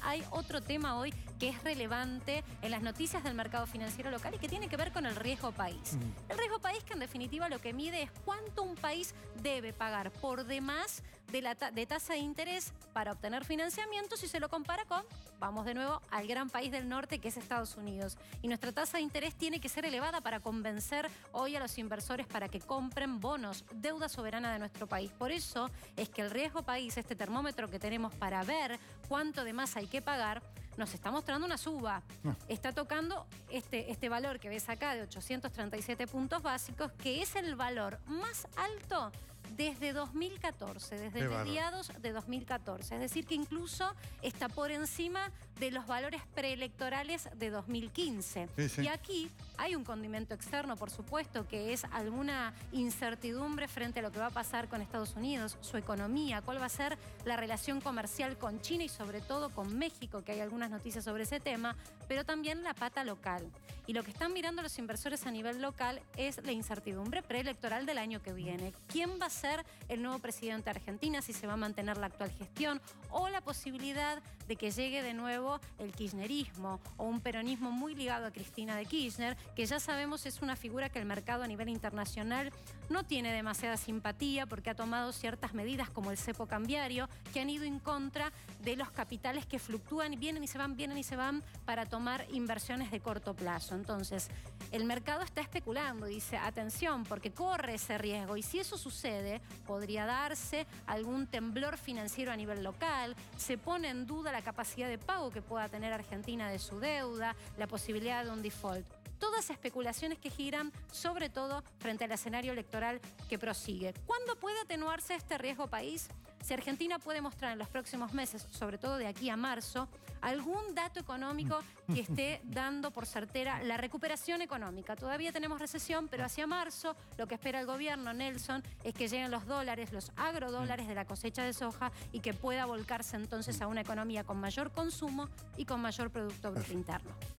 hay otro tema hoy que es relevante en las noticias del mercado financiero local y que tiene que ver con el riesgo país. El riesgo país, que en definitiva lo que mide es cuánto un país debe pagar por demás de tasa de interés para obtener financiamiento si se lo compara con, vamos de nuevo, al gran país del norte que es Estados Unidos. Y nuestra tasa de interés tiene que ser elevada para convencer hoy a los inversores para que compren bonos, deuda soberana de nuestro país. Por eso es que el riesgo país, este termómetro que tenemos para ver cuánto de más hay que pagar, nos está mostrando una suba. Está tocando este valor que ves acá de 837 puntos básicos, que es el valor más alto desde 2014, desde mediados de 2014. Es decir, que incluso está por encima de los valores preelectorales de 2015. Sí. Y aquí hay un condimento externo, por supuesto, que es alguna incertidumbre frente a lo que va a pasar con Estados Unidos, su economía, cuál va a ser la relación comercial con China y sobre todo con México, que hay algunas noticias sobre ese tema, pero también la pata local. Y lo que están mirando los inversores a nivel local es la incertidumbre preelectoral del año que viene. ¿Quién va a ser el nuevo presidente de Argentina? Si se va a mantener la actual gestión o la posibilidad de que llegue de nuevo el kirchnerismo o un peronismo muy ligado a Cristina de Kirchner, que ya sabemos es una figura que el mercado a nivel internacional no tiene demasiada simpatía porque ha tomado ciertas medidas como el cepo cambiario que han ido en contra de los capitales que fluctúan y vienen y se van para tomar inversiones de corto plazo. Entonces, el mercado está especulando, dice, atención, porque corre ese riesgo y si eso sucede, podría darse algún temblor financiero a nivel local, se pone en duda la capacidad de pago que pueda tener Argentina de su deuda, la posibilidad de un default. Todas especulaciones que giran, sobre todo, frente al escenario electoral que prosigue. ¿Cuándo puede atenuarse este riesgo país? Si Argentina puede mostrar en los próximos meses, sobre todo de aquí a marzo, algún dato económico que esté dando por certera la recuperación económica. Todavía tenemos recesión, pero hacia marzo lo que espera el gobierno, Nelson, es que lleguen los dólares, los agrodólares de la cosecha de soja y que pueda volcarse entonces a una economía con mayor consumo y con mayor Producto Bruto Interno.